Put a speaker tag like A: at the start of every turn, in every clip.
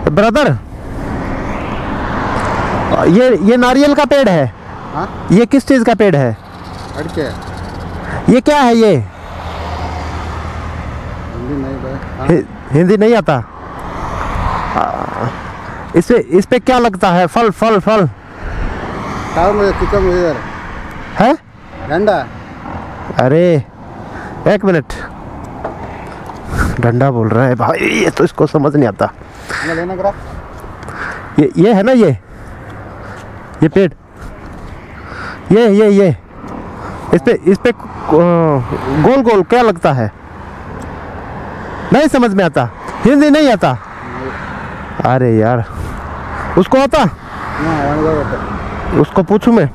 A: Brother, ये नारियल का पेड़ है।
B: हाँ?
A: ये किस चीज का पेड़ है?
B: अड़के।
A: ये क्या है ये?
B: हिंदी नहीं भाई। हाँ?
A: हिंदी नहीं आता? इस पे क्या लगता है? फल फल फल
B: टावर में किचन में इधर
A: है?
B: डंडा।
A: अरे एक मिनट, डंडा बोल रहा है भाई, ये तो इसको समझ नहीं आता।
B: लेना करा।
A: ये है ना, ये पेड़, ये इस पे गोल गोल क्या लगता है? नहीं समझ में आता, हिंदी नहीं आता। अरे यार, उसको आता? उसको पूछूं मैं?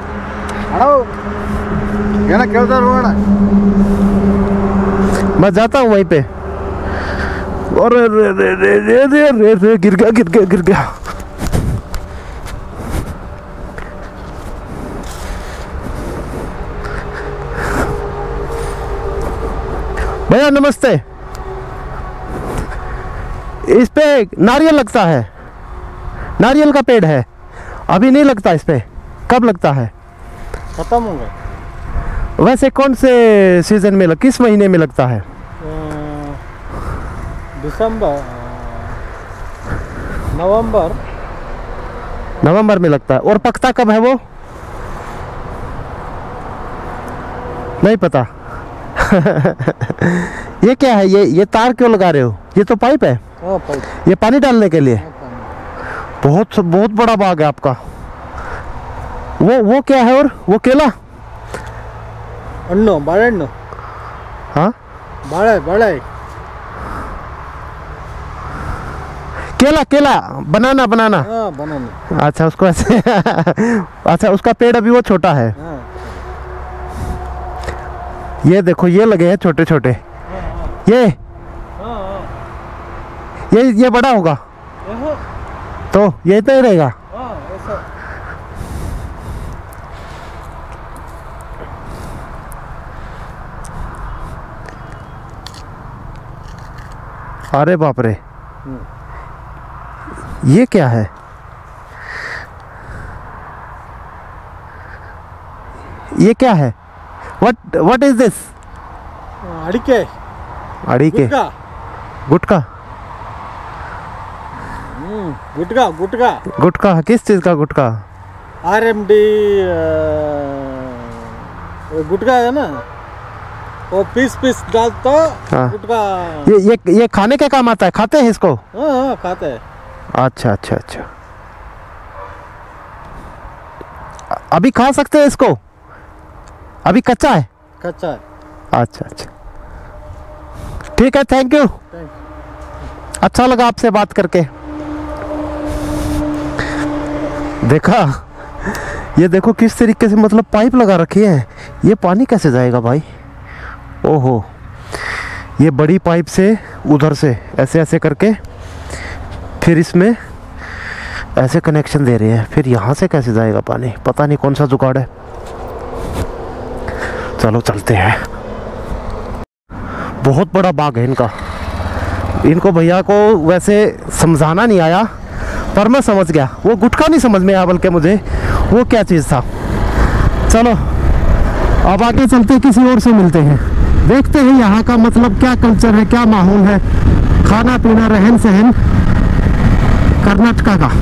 A: मैं जाता हूँ वहीं पे। और रे गिर गया। भैया नमस्ते, इस पे नारियल लगता है, नारियल का पेड़ है। अभी नहीं लगता इस पे, कब लगता है?
B: खत्म हो गया।
A: वैसे कौन से सीजन में किस महीने में लगता है?
B: दिसंबर,
A: नवंबर में लगता है। और पकता कब है वो? नहीं पता। ये क्या है? ये तार क्यों लगा रहे हो? ये तो पाइप है।
B: पाइप।
A: ये पानी डालने के लिए। बहुत बड़ा बाग है आपका। वो क्या है? और वो केला?
B: हಣ್ಣು, बाಳೆहಣ್ಣು।
A: हाँ,
B: बाಳೆ।
A: केला बनाना।
B: हाँ, बनाना।
A: अच्छा, उसको ऐसे अच्छा, उसका पेड़ अभी वो छोटा है।
B: हाँ।
A: ये देखो, ये लगे हैं छोटे छोटे। ये बड़ा होगा तो ये तो ही रहेगा। अरे बाप रे, ये क्या है? ये क्या है? What is this?
B: अड़के।
A: गुटका। गुटका किस चीज का गुटका?
B: RMD गुटका है ना, वो पीस डालता।
A: हाँ।
B: गुटका।
A: ये खाने के काम आता है? खाते हैं इसको?
B: हाँ, खाते हैं।
A: अच्छा। अभी खा सकते हैं इसको? अभी कच्चा है?
B: कच्चा है।
A: अच्छा, ठीक है, थैंक यू। अच्छा लगा आपसे बात करके। देखा, ये देखो किस तरीके से मतलब पाइप लगा रखी है। ये पानी कैसे जाएगा भाई? ओहो, ये बड़ी पाइप से उधर से ऐसे करके फिर इसमें ऐसे कनेक्शन दे रहे हैं। फिर यहाँ से कैसे जाएगा पानी? पता नहीं कौन सा जुगाड़ है। चलो चलते हैं। बहुत बड़ा बाग है इनका। इनको भैया को वैसे समझाना नहीं आया, पर मैं समझ गया। वो गुटखा नहीं समझ में आया, बल्कि मुझे वो क्या चीज़ था। चलो अब आगे चलते, किसी और से मिलते हैं, देखते हैं यहाँ का मतलब क्या कल्चर है, क्या माहौल है, खाना पीना, रहन सहन कर्नाटका का।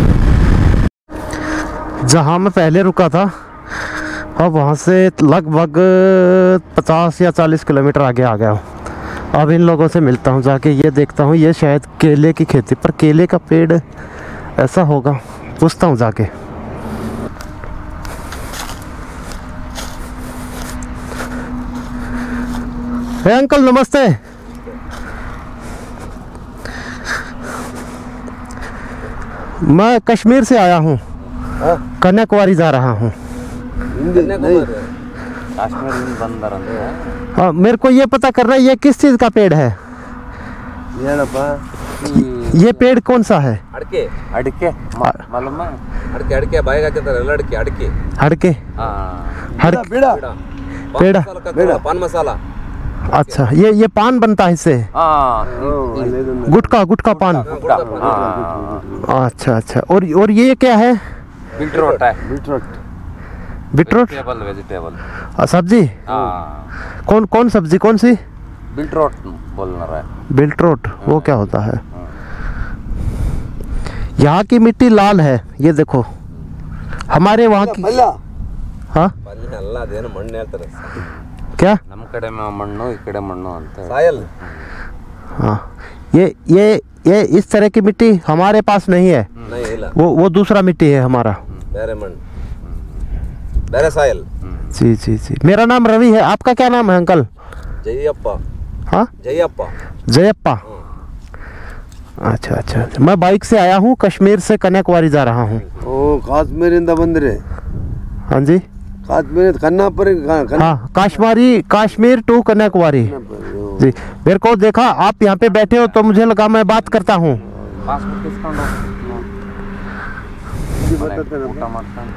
A: जहाँ मैं पहले रुका था, अब वहाँ से लगभग 50 या 40 किलोमीटर आगे आ गया हूँ। अब इन लोगों से मिलता हूँ, जाके ये देखता हूँ। ये शायद केले की खेती, पर केले का पेड़ ऐसा होगा, पूछता हूँ जाके। अंकल नमस्ते। मैं कश्मीर से आया हूँ, कन्याकुमारी जा रहा हूँ। हाँ, मेरे को ये पता करना है, ये किस चीज़ का पेड़ है? ये पेड़ कौन सा है?
C: अड़के मालूम है? अड़के बाएगा क्या तरह? अड़के
A: पेड़ा
C: पान मसाला।
A: अच्छा, ये पान बनता है इससे?
C: हाँ
A: गुटखा पान।
C: हाँ
A: अच्छा अच्छा। और ये क्या है?
C: बीटरूट है।
A: बीटरूट
C: वेजिटेबल
A: सब्जी?
C: हाँ
A: कौन सब्जी, कौन सी?
C: बीटरूट बोलना रहा है।
A: बीटरूट वो क्या होता है? यहाँ की मिट्टी लाल है, ये देखो। हमारे वहाँ की हाँ क्या?
C: ನಮ್ಮ ಕಡೆ ಮಣ್ಣು ಈ ಕಡೆ ಮಣ್ಣು ಅಂತ
A: हाँ, ये इस तरह की मिट्टी हमारे पास नहीं है। वो दूसरा मिट्टी है हमारा। जी जी जी। मेरा नाम रवि है। आपका क्या नाम है अंकल?
B: जयप्पा।
A: हाँ जयप्पा। अच्छा अच्छा। मैं बाइक से आया हूँ, कश्मीर से कन्याकुमारी जा रहा हूँ।
B: ओ काश्मीरिंದ ಬಂದ್ರೆ?
A: हाँ जी,
B: काश्मीर कन्याकुमारी।
A: हाँ काश्मीर टू कन्याकुमारी। जी, मेरे को देखा आप यहाँ पे बैठे हो तो मुझे लगा मैं बात करता हूँ।
C: ಪಾಸ್ಪೋರ್ಟ್ ಇಸ್ಕೊಂಡು ಊಟ ಮಾಡ್ತಾನೆ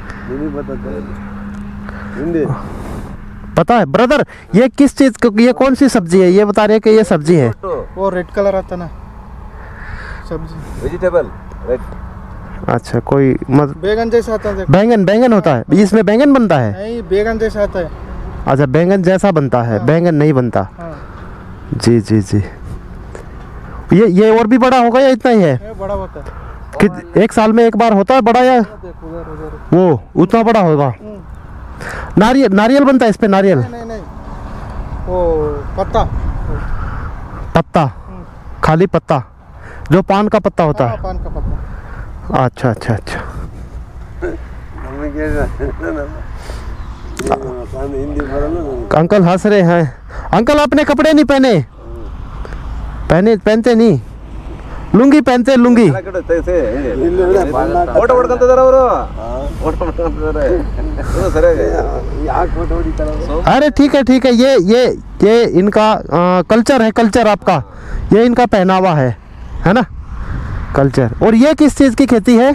B: हिंदी
A: पता है ब्रदर, ये किस चीज, ये कौन सी सब्जी है? ये बता रहे हैं कि ये सब्जी है।
B: वो रेड कलर आता ना सब्जी, वेजिटेबल रेड।
A: अच्छा, कोई
B: बैगन जैसा आता है।
A: बैंगन होता है इसमें? बैंगन बनता है?
B: नहीं, बैगन जैसा आता है।
A: अच्छा, बैंगन जैसा बनता है, बैंगन नहीं बनता।
B: हाँ।
A: जी जी जी। ये और भी बड़ा होगा या इतना ही है?
B: ये बड़ा होता है।
A: एक साल में एक बार होता है बड़ा, या
B: देखो उधर
A: वो उतना बड़ा होगा? नारियल बनता है इस पे? नारियल
B: नहीं वो
A: पत्ता, खाली पत्ता जो पान का पत्ता होता है।
B: पान का पत्ता।
A: अच्छा अच्छा अच्छा। अंकल हंस रहे हैं। अंकल आपने कपड़े नहीं पहनते नहीं? लुंगी पहनते? लुंगी? अरे ठीक है, ये इनका कल्चर है, कल्चर आपका, ये इनका पहनावा है ना, कल्चर। और ये किस चीज की खेती है?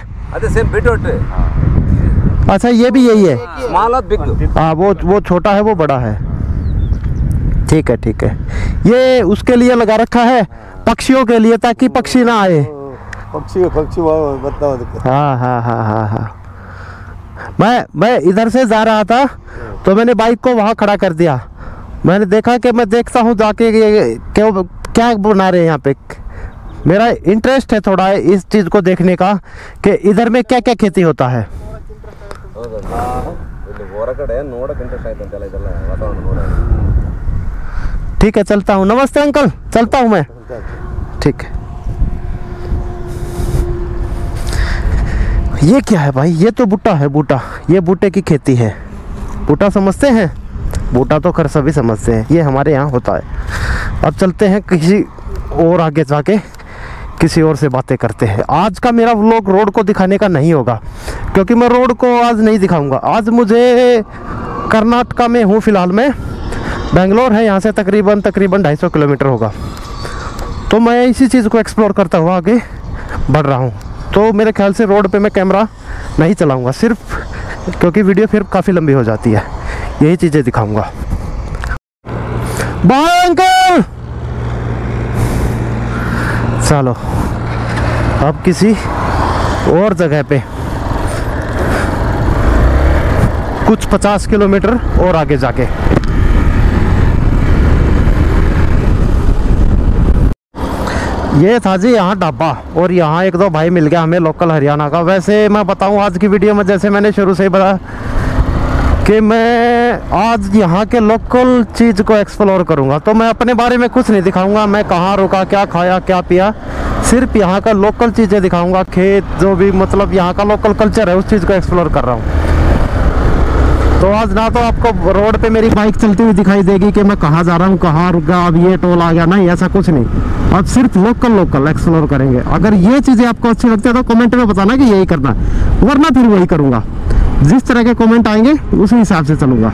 A: अच्छा, ये भी यही है? हाँ, वो छोटा है, वो बड़ा है। ठीक है। ये उसके लिए लगा रखा है, पक्षियों के लिए, ताकि पक्षी ना आए।
B: पक्षी बताओ।
A: हाँ। मैं इधर से जा रहा था तो मैंने बाइक को वहाँ खड़ा कर दिया। मैंने देखा कि मैं देखता हूँ जाके क्या बना रहे हैं यहाँ पे। मेरा इंटरेस्ट है थोड़ा इस चीज़ को देखने का कि इधर में क्या क्या खेती होता है। ठीक है, चलता हूँ। नमस्ते अंकल, चलता हूँ मैं। ठीक है। ये क्या है भाई? ये तो बूटा है, बूटा। ये बूटे की खेती है। बूटा समझते हैं? बूटा तो खैर सभी समझते हैं, ये हमारे यहाँ होता है। अब चलते हैं किसी और आगे जाके, किसी और से बातें करते हैं। आज का मेरा व्लॉग रोड को दिखाने का नहीं होगा, क्योंकि मैं रोड को आज नहीं दिखाऊंगा। आज मुझे कर्नाटका में हूँ फिलहाल मैं। बेंगलोर है यहाँ से तकरीबन 250 किलोमीटर होगा। तो मैं इसी चीज़ को एक्सप्लोर करता हुआ आगे बढ़ रहा हूँ। तो मेरे ख्याल से रोड पे मैं कैमरा नहीं चलाऊंगा, सिर्फ क्योंकि वीडियो फिर काफ़ी लंबी हो जाती है। यही चीज़ें दिखाऊंगा। Bye uncle. चलो अब किसी और जगह पे कुछ 50 किलोमीटर और आगे जाके। ये था जी यहाँ ढाबा, और यहाँ एक दो भाई मिल गया हमें लोकल हरियाणा का। वैसे मैं बताऊँ आज की वीडियो में, जैसे मैंने शुरू से ही बताया कि मैं आज यहाँ के लोकल चीज़ को एक्सप्लोर करूँगा, तो मैं अपने बारे में कुछ नहीं दिखाऊंगा। मैं कहाँ रुका, क्या खाया, क्या पिया, सिर्फ यहाँ का लोकल चीज़ें दिखाऊंगा। खेत, जो भी मतलब यहाँ का लोकल कल्चर है, उस चीज़ को एक्सप्लोर कर रहा हूँ। तो आज ना तो आपको रोड पे मेरी बाइक चलती हुई दिखाई देगी कि मैं कहाँ जा रहा हूँ, कहाँ रुका, अब ये टोल आ गया, नहीं, ऐसा कुछ नहीं। अब सिर्फ लोकल एक्सप्लोर करेंगे। अगर ये चीज़ें आपको अच्छी लगती है तो कमेंट में बताना कि यही करना है, वरना फिर वही करूँगा। जिस तरह के कमेंट आएंगे उसी हिसाब से चलूँगा।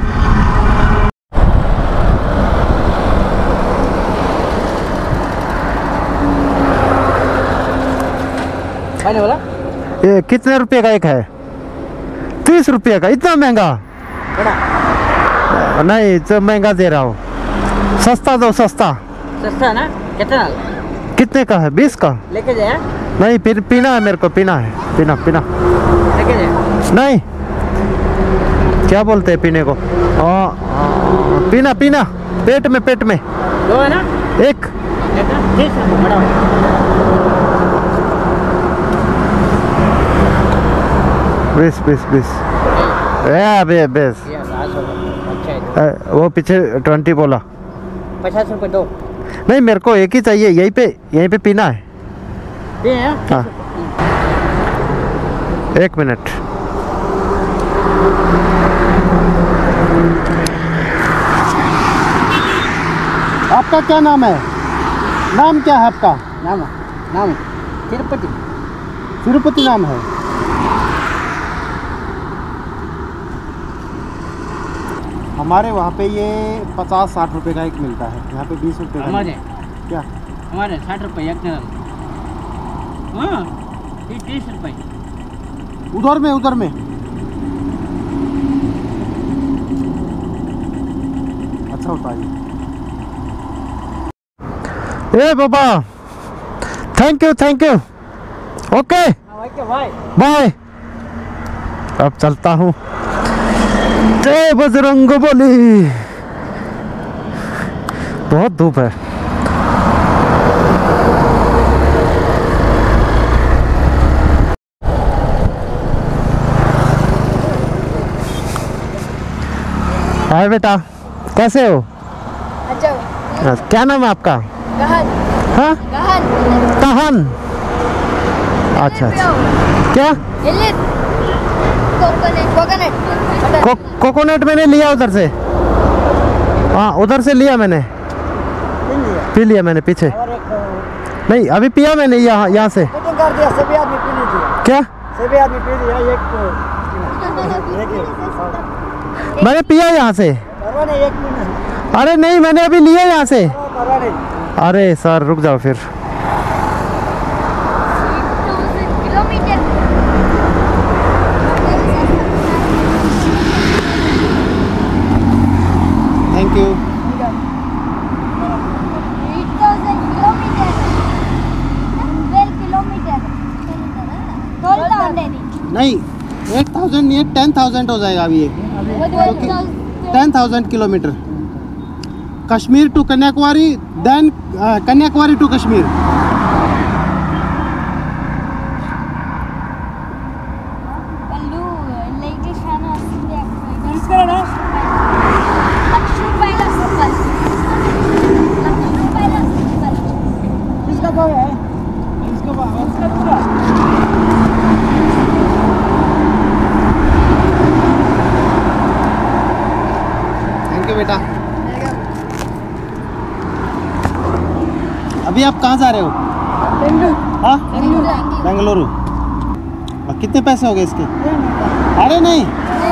A: ये कितने रुपए का एक है? 30 रुपये का? इतना महंगा? नहीं, तो महंगा दे रहा हूँ। सस्ता दो, सस्ता।
D: सस्ता ना? कितना?
A: कितने का है? 20 का?
D: लेके जाए?
A: नहीं, फिर पीना है मेरे को, पीना है, पीना पीना।
D: लेके जाए?
A: नहीं, क्या बोलते हैं पीने को? पीना पीना, पेट में, पेट में।
D: दो है ना?
A: एक।
D: ठीक है, बड़ा।
A: बीस बीस बीस। बेस।
D: अच्छा है।
A: वो पीछे 20 बोला।
D: 50 रुपये दो।
A: नहीं, मेरे को एक ही चाहिए, यहीं पे पीना है।
D: ये है?
A: हाँ, 1 मिनट। आपका क्या नाम है? नाम क्या है आपका?
D: नाम तिरुपति।
A: तिरुपति नाम है। हमारे वहाँ पे ये 50-60 रुपए का एक मिलता है, यहाँ पे 20 रुपए का।
D: हमारे
A: क्या?
D: हमारे 60 रुपये एक नल। हाँ, 30 रुपये।
A: उधर में अच्छा होता है। ए बाबा, थैंक यू। ओके
D: भाई।
A: बाय। अब चलता हूँ। जय बजरंगबली। बहुत धूप है। हाय बेटा, कैसे हो?
E: अच्छा।
A: क्या नाम है आपका?
E: गहन।
A: हाँ,
E: गहन।
A: कहान। अच्छा। क्या? कोकोनट मैंने लिया उधर से। हाँ, उधर से लिया मैंने। पी लिया मैंने पीछे। नहीं, अभी पिया मैंने यहाँ से।
D: कर दिया, सभी आदमी पी लीजिए।
A: क्या?
D: सभी आदमी पी लिया।
A: मैंने पिया यहाँ से।
D: एक मिनट।
A: अरे नहीं, मैंने अभी लिया यहाँ से।
D: नहीं।
A: अरे सर, रुक जाओ फिर। Thank you.
E: 12
A: नहीं, 8,000 नहीं, 10,000 हो जाएगा अभी ये। 10,000 kilometre. Kashmir to Kanyakumari, then Kanyakumari to Kashmir. Thank you बेटा। अभी आप कहाँ जा रहे हो? हाँ, बेंगलुरु। और कितने पैसे हो गए इसके? अरे नहीं,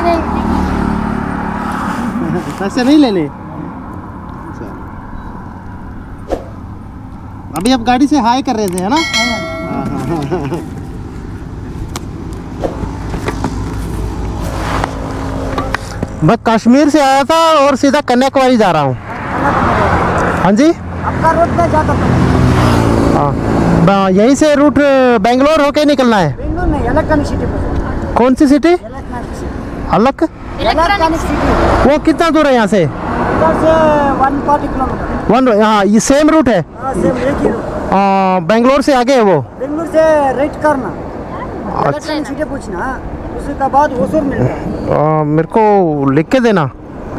A: पैसे नहीं लेने। अच्छा। अभी आप गाड़ी से हाई कर रहे थे, है ना? मैं कश्मीर से आया था और सीधा कन्याकुमारी जा रहा हूँ। हाँ जी,
D: आपका रूट पे जाता था?
A: हाँ, यहीं से रूट बेंगलोर होके निकलना है।
D: बेंगलोर नहीं, इलेक्ट्रॉनिक सिटी पर।
A: कौन सी सिटी? अलग?
D: Electronic city.
A: वो कितना दूर है यहाँ से?
D: उधर से 140 किलोमीटर।
A: हाँ, ये सेम रूट है।
D: हाँ, सेम एक ही रूट।
A: बेंगलोर से आगे है वो।
D: बेंगलोर से राइट करना, इलेक्ट्रॉनिक सिटी पूछना, उसी का बाद होसूर मिलता है।
A: मेरे को लिख के देना।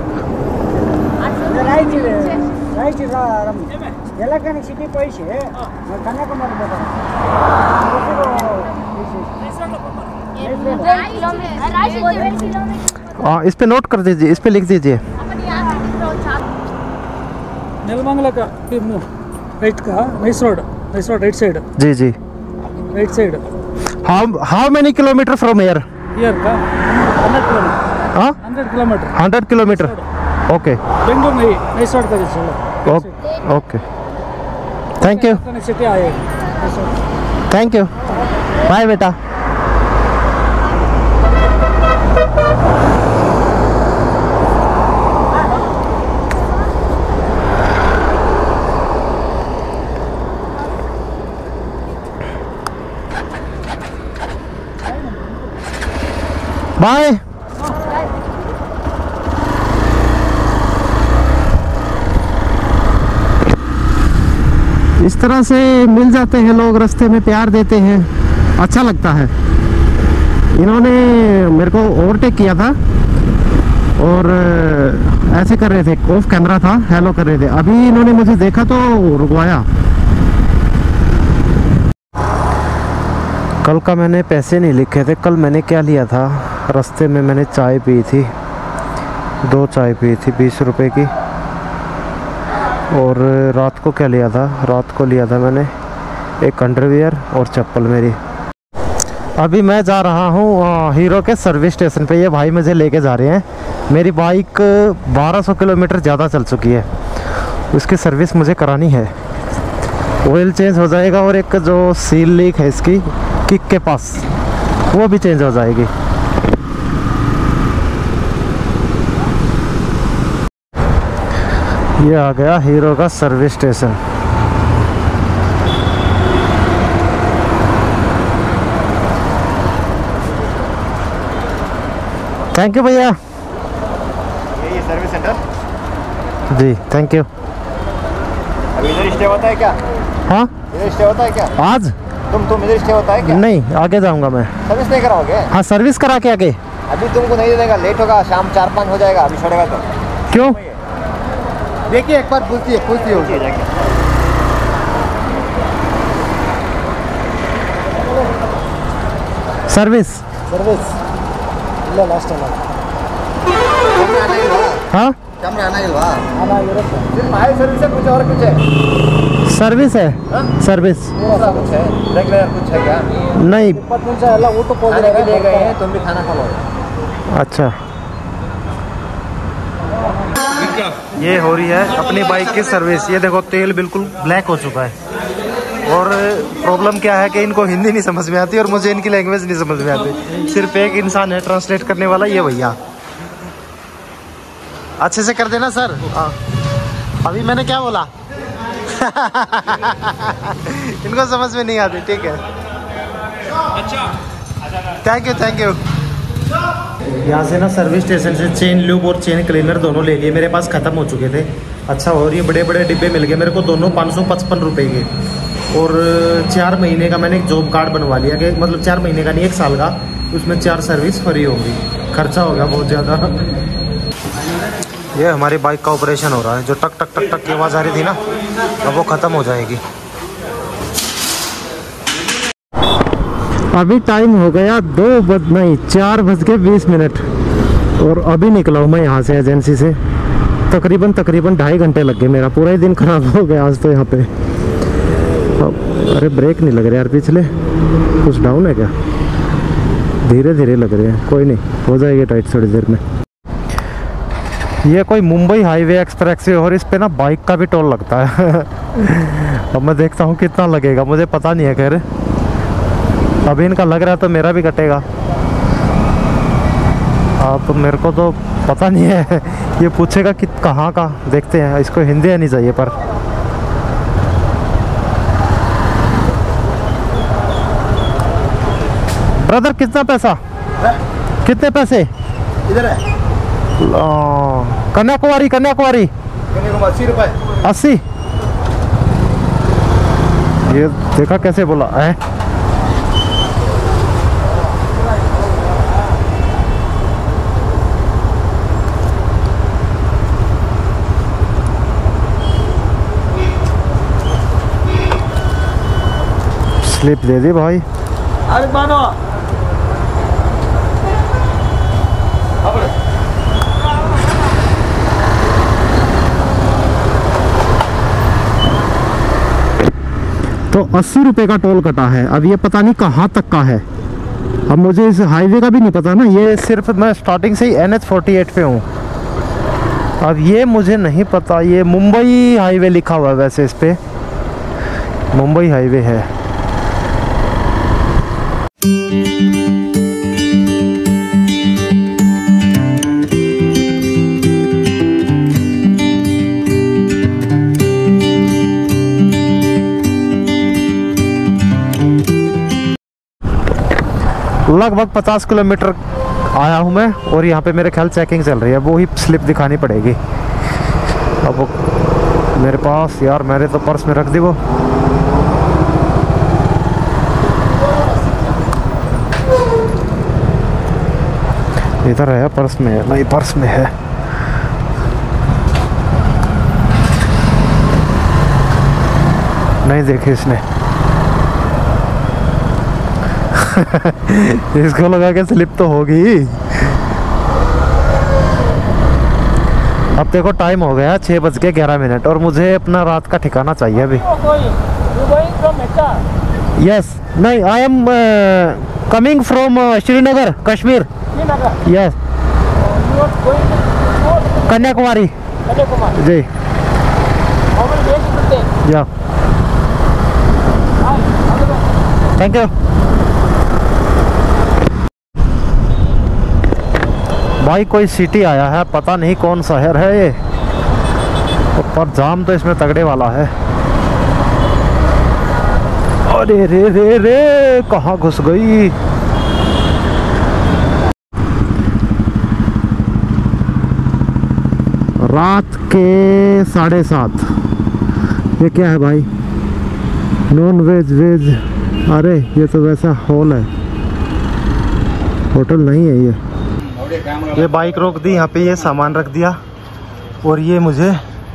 D: राइट इलेक्ट्रॉनिक सिटी पैसे मैं कन्याकुमारी बता
A: हाँ, इस पे नोट कर दीजिए, इस पे लिख दीजिए।
B: नेलमंगला का राइट का नाइस रोड राइट साइड।
A: जी जी,
B: right side.
A: How many kilometre from here?
B: Here का 100 किलोमीटर।
A: हाँ,
B: 100 किलोमीटर।
A: 100 किलोमीटर। ओके,
B: बेंगलोर नहीं, नाइस रोड का जैसे।
A: Okay, thank you.
B: सिटी आएगा।
A: थैंक यू, बाय बेटा। बाय। इस तरह से मिल जाते हैं लोग, रास्ते में प्यार देते हैं, अच्छा लगता है। इन्होंने मेरे को ओवरटेक किया था और ऐसे कर रहे थे, ऑफ कैमरा था, हेलो कर रहे थे। अभी इन्होंने मुझे देखा तो रुकवाया। कल का मैंने पैसे नहीं लिखे थे। कल मैंने क्या लिया था, रास्ते में मैंने चाय पी थी, 2 चाय पी थी 20 रुपए की। और रात को क्या लिया था, रात को लिया था मैंने एक अंडरवियर और चप्पल मेरी। अभी मैं जा रहा हूँ हीरो के सर्विस स्टेशन पे। ये भाई मुझे लेके जा रहे हैं। मेरी बाइक 1200 किलोमीटर ज़्यादा चल चुकी है, उसकी सर्विस मुझे करानी है। ऑयल चेंज हो जाएगा और एक जो सील लीक है इसकी किक के पास, वो भी चेंज हो जाएगी। ये आ गया हीरो का सर्विस स्टेशन। थैंक यू भैया।
C: ये सर्विस सेंटर
A: जी थैंक यू।
C: अभी इधर स्टे होता है क्या?
A: हाँ
C: इधर स्टे होता है क्या?
A: आज
C: तुम इधर स्टे होता है क्या?
A: नहीं, आगे जाऊंगा मैं।
C: सर्विस नहीं कराओगे?
A: हाँ सर्विस करा के आगे।
C: अभी तुमको नहीं दे देगा, लेट होगा, शाम 4-5 हो जाएगा अभी छोड़ेगा तो।
A: क्यों?
C: देखिए एक बार पूछती है जाके।
A: सर्विस
D: ಇಲ್ಲ ಲಾಸ್ಟ್ ಅಲ್ಲ
A: हाँ
C: कैमरा आना इल्वा?
D: ಅಲ್ಲ ಇರುತ್ತೆ
C: सिर्फ हाई सर्विस है, कुछ और कुछ है?
A: सर्विस है। सर्विस
C: दूसरा कुछ है? रेगुलर कुछ है क्या?
A: नहीं।
D: 20 ನಿಮಿಷ ಎಲ್ಲ ಊಟಕ್ಕೆ
C: खाने
D: ಹೋಗಿದ್ದಾರೆ
C: के लिए गए हैं, तुम भी खाना खा लो।
A: अच्छा ये हो रही है अपनी बाइक की सर्विस। ये देखो तेल बिल्कुल ब्लैक हो चुका है। और प्रॉब्लम क्या है कि इनको हिंदी नहीं समझ में आती और मुझे इनकी लैंग्वेज नहीं समझ में आती। सिर्फ एक इंसान है ट्रांसलेट करने वाला, ये भैया। अच्छे से कर देना सर। अभी मैंने क्या बोला इनको समझ में नहीं आती, ठीक है। Thank you. यहाँ से ना सर्विस स्टेशन से चेन लूब और चेन क्लीनर दोनों ले लिए। मेरे पास ख़त्म हो चुके थे। अच्छा, और ये बड़े बड़े डिब्बे मिल गए मेरे को, दोनों 555 रुपये के। और 4 महीने का मैंने एक जॉब कार्ड बनवा लिया, कि मतलब 4 महीने का नहीं, 1 साल का। उसमें 4 सर्विस फ्री होगी। खर्चा हो गया बहुत ज़्यादा। ये हमारी बाइक का ऑपरेशन हो रहा है। जो टक टक टक टक की आवाज़ आ रही थी ना, अब वो ख़त्म हो जाएगी। अभी टाइम हो गया 4:20 और अभी निकला हूँ मैं यहाँ से एजेंसी से। तकरीबन 2.5 घंटे लग गए। मेरा पूरा ही दिन खराब हो गया आज तो यहाँ पे। अरे ब्रेक नहीं लग रहे यार, पिछले कुछ डाउन है क्या? धीरे धीरे लग रहे हैं, कोई नहीं, हो जाएगी टाइट थोड़ी देर में। ये कोई मुंबई हाईवे एक्सप्रेस है और इस पे ना बाइक का भी टोल लगता है। अब मैं देखता हूँ कितना लगेगा, मुझे पता नहीं है। खैर अभी इनका लग रहा है तो मेरा भी कटेगा। तो मेरे को तो पता नहीं है। ये पूछेगा कि कहाँ का, देखते हैं। इसको हिंदी आनी चाहिए पर। ब्रदर कितना पैसा? कितने पैसे?
C: इधर है
A: कन्याकुमारी।
C: 80 रुपए।
A: 80। ये देखा कैसे बोला है। स्लिप दे दी भाई।
C: अरे मानो
A: तो 80 रुपये का टोल कटा है। अब ये पता नहीं कहाँ तक का है। अब मुझे इस हाईवे का भी नहीं पता ना, ये सिर्फ मैं स्टार्टिंग से ही NH48 पे हूँ। अब ये मुझे नहीं पता। ये मुंबई हाईवे लिखा हुआ है वैसे, इस पे मुंबई हाईवे है। लगभग 50 किलोमीटर आया हूँ मैं, और यहाँ पे मेरे ख्याल चेकिंग चल रही है, वो ही स्लिप दिखानी पड़ेगी। अब मेरे पास यार, मैंने तो पर्स में रख दी वो। इधर है पर्स में? नहीं, पर्स में है। नहीं देखे इसने। इसको लगा के स्लिप तो होगी। अब देखो टाइम हो गया 6:11 और मुझे अपना रात का ठिकाना चाहिए अभी। यस, नहीं, I am coming from Srinagar, Kashmir. Yes, Kanyakumari ji. Yeah, thank you भाई। कोई सिटी आया है, पता नहीं कौन शहर है ये, पर जाम तो इसमें तगड़े वाला है। अरे रे रे रे, कहाँ घुस गई। रात के 7:30। ये क्या है भाई? Non veg veg. अरे ये तो वैसा हॉल है, होटल नहीं है ये। ये बाइक रोक दी, यहाँ पे ये सामान रख दिया, और ये मुझे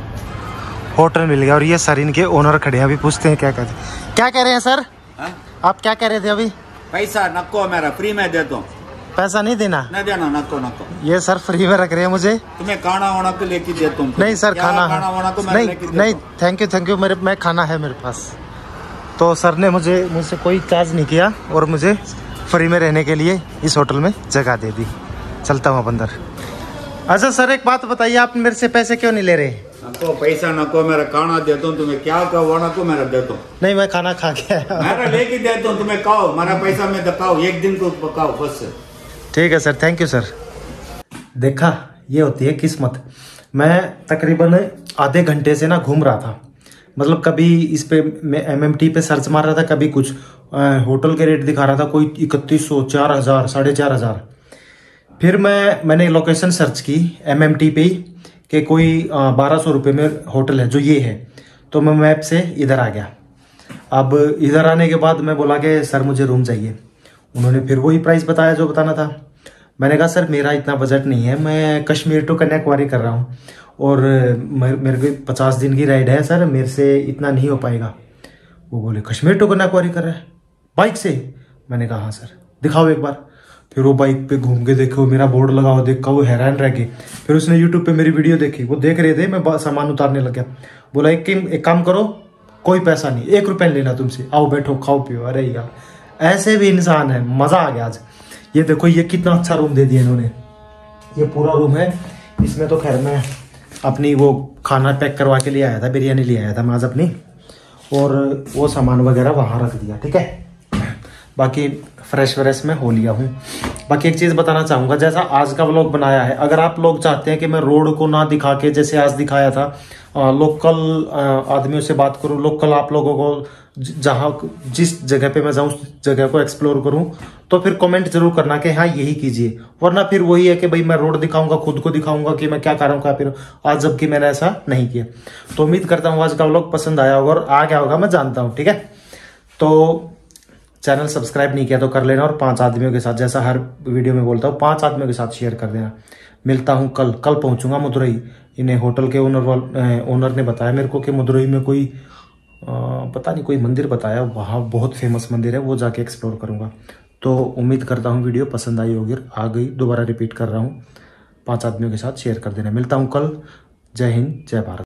A: होटल मिल गया। और ये सर इनके ओनर खड़े हैं, अभी पूछते हैं क्या कहते हैं। क्या कह रहे हैं सर? आप क्या कह रहे थे अभी?
C: पैसा नको, मेरा फ्री में दे दो।
A: पैसा नहीं देना?
C: नहीं देना, नको नको।
A: ये सर फ्री में रख रहे हैं मुझे।
C: तुम्हें खाना वाना तो लेके दे तुम।
A: नहीं सर, खाना
C: वाना तो
A: नहीं, थैंक यू, मैं खाना है मेरे पास। तो सर ने मुझसे कोई चार्ज नहीं किया, और मुझे फ्री में रहने के लिए इस होटल में जगह दे दी। चलता हूँ अंदर। अच्छा सर, एक बात बताइए, आप मेरे से पैसे क्यों नहीं ले रहे?
C: नको पैसा नको, मेरा खाना दे दो। तुम्हें क्या कहो नको, मेरा दे दो।
A: नहीं, मैं खाना खा के आया।
C: मेरा लेके दे दो, तुम्हें खाओ, मेरा पैसा में दखाओ, एक दिन को पकाओ बस।
A: ठीक है सर, थैंक यू सर। देखा, ये होती है किस्मत। मैं तकरीबन आधे घंटे से ना घूम रहा था, मतलब कभी इस पे मैं MMT पे सर्च मार रहा था, कभी कुछ होटल के रेट दिखा रहा था, कोई 3100, 4000, 4500। फिर मैंने लोकेशन सर्च की MMT पे ही कि कोई 1200 रुपये में होटल है जो ये है, तो मैं मैप से इधर आ गया। अब इधर आने के बाद मैं बोला कि सर मुझे रूम चाहिए। उन्होंने फिर वही प्राइस बताया जो बताना था। मैंने कहा सर मेरा इतना बजट नहीं है, मैं कश्मीर टू कन्याकुमारी कर रहा हूँ, और मेरे को 50 दिन की राइड है सर, मेरे से इतना नहीं हो पाएगा। वो बोले कश्मीर टू कन्याकुमारी कर रहा है बाइक से? मैंने कहा हाँ सर, दिखाओ एक बार। फिर वो बाइक पे घूम के देखो, मेरा बोर्ड लगा हुआ देखा, वो हैरान रह गए। फिर उसने यूट्यूब पे मेरी वीडियो देखी, वो देख रहे थे, मैं सामान उतारने लग गया। बोला एक काम करो, कोई पैसा नहीं, 1 रुपया लेना तुमसे, आओ बैठो खाओ पियो। अरे यार, ऐसे भी इंसान है, मजा आ गया आज। ये देखो, ये कितना अच्छा रूम दे दिया इन्होंने। ये पूरा रूम है, इसमें तो खैर मैं अपनी वो खाना पैक करवा के लिए आया था, बिरयानी ले आया था मैं आज अपनी, और वो सामान वगैरह वहाँ रख दिया। ठीक है, बाकी फ्रेश व्रेश में हो लिया हूँ। बाकी एक चीज़ बताना चाहूँगा, जैसा आज का व्लॉग बनाया है, अगर आप लोग चाहते हैं कि मैं रोड को ना दिखा के जैसे आज दिखाया था, लोकल आदमियों से बात करूँ, लोकल आप लोगों को जहाँ जिस जगह पे मैं जाऊँ उस जगह को एक्सप्लोर करूँ, तो फिर कमेंट जरूर करना कि हाँ यही कीजिए। वरना फिर वही है कि भाई मैं रोड दिखाऊंगा, खुद को दिखाऊंगा कि मैं क्या कर रहा हूँ, क्या फिर आज, जबकि मैंने ऐसा नहीं किया। तो उम्मीद करता हूँ आज का व्लॉग पसंद आया होगा, और आ गया होगा मैं जानता हूँ। ठीक है, तो चैनल सब्सक्राइब नहीं किया तो कर लेना, और 5 आदमियों के साथ, जैसा हर वीडियो में बोलता हूँ, 5 आदमियों के साथ शेयर कर देना। मिलता हूँ कल पहुँचूंगा मदुरई। इन्हें होटल के ओनर ने बताया मेरे को कि मदुरई में कोई पता नहीं कोई मंदिर बताया, वहाँ बहुत फेमस मंदिर है, वो जाके एक्सप्लोर करूँगा। तो उम्मीद करता हूँ वीडियो पसंद आई होगी। आ गई, दोबारा रिपीट कर रहा हूँ, 5 आदमियों के साथ शेयर कर देना। मिलता हूँ कल। जय हिंद, जय भारत।